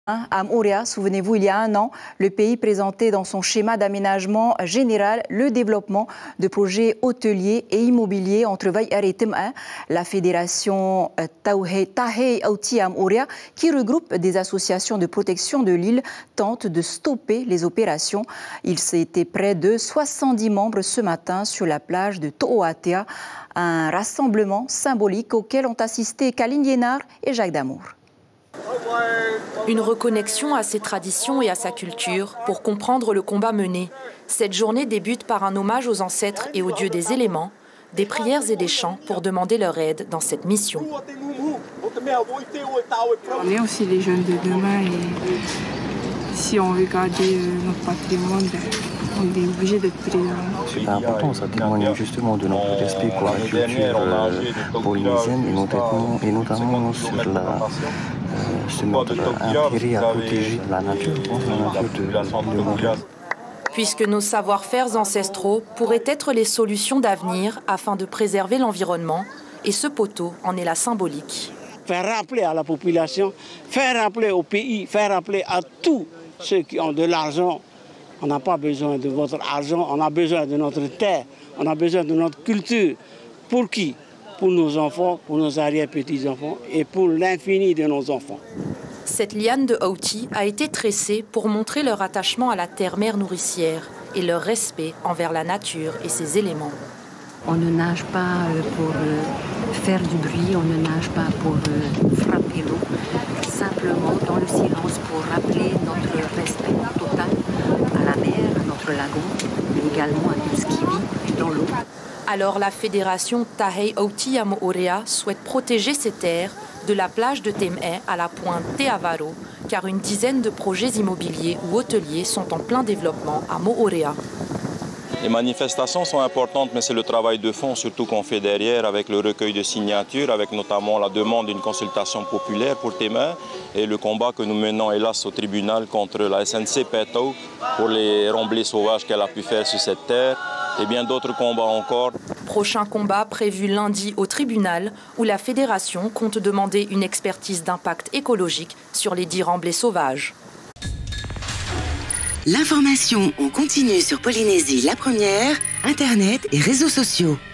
À Moorea, souvenez-vous, il y a un an, le pays présentait dans son schéma d'aménagement général le développement de projets hôteliers et immobiliers entre Vaiar et Tem'a. La fédération Tahei Auti à Moorea, qui regroupe des associations de protection de l'île, tente de stopper les opérations. Il s'était près de 70 membres ce matin sur la plage de To'oatea, un rassemblement symbolique auquel ont assisté Kaline Liénard et Jacques Damour. Une reconnexion à ses traditions et à sa culture pour comprendre le combat mené. Cette journée débute par un hommage aux ancêtres et aux dieux des éléments, des prières et des chants pour demander leur aide dans cette mission. On est aussi les jeunes de demain et si on veut garder notre patrimoine, on est obligé d'être présent. C'est important, ça témoigne justement de notre respect pour la culture polynésienne et notamment sur notre intérêt à protéger la nature de Montréal. Puisque nos savoir-faire ancestraux pourraient être les solutions d'avenir afin de préserver l'environnement, et ce poteau en est la symbolique. Faire rappeler à la population, faire rappeler au pays, faire rappeler à tous ceux qui ont de l'argent. On n'a pas besoin de votre argent, on a besoin de notre terre, on a besoin de notre culture. Pour qui? Pour nos enfants, pour nos arrière-petits-enfants et pour l'infini de nos enfants. Cette liane de Auti a été tressée pour montrer leur attachement à la terre-mère nourricière et leur respect envers la nature et ses éléments. On ne nage pas pour faire du bruit, on ne nage pas pour frapper l'eau, simplement dans le silence pour rappeler notre respect total à la mer, à notre lagon, mais également à tout ce qui vit dans l'eau. Alors la fédération Tahei Auti à Moorea souhaite protéger ces terres de la plage de Tem'a à la pointe Teavaro, car une dizaine de projets immobiliers ou hôteliers sont en plein développement à Moorea. Les manifestations sont importantes, mais c'est le travail de fond surtout qu'on fait derrière avec le recueil de signatures, avec notamment la demande d'une consultation populaire pour Tem'a et le combat que nous menons hélas au tribunal contre la SNC Peto pour les remblais sauvages qu'elle a pu faire sur cette terre et bien d'autres combats encore. Prochain combat prévu lundi au tribunal où la fédération compte demander une expertise d'impact écologique sur les 10 remblais sauvages. L'information en continu sur Polynésie la première, Internet et réseaux sociaux.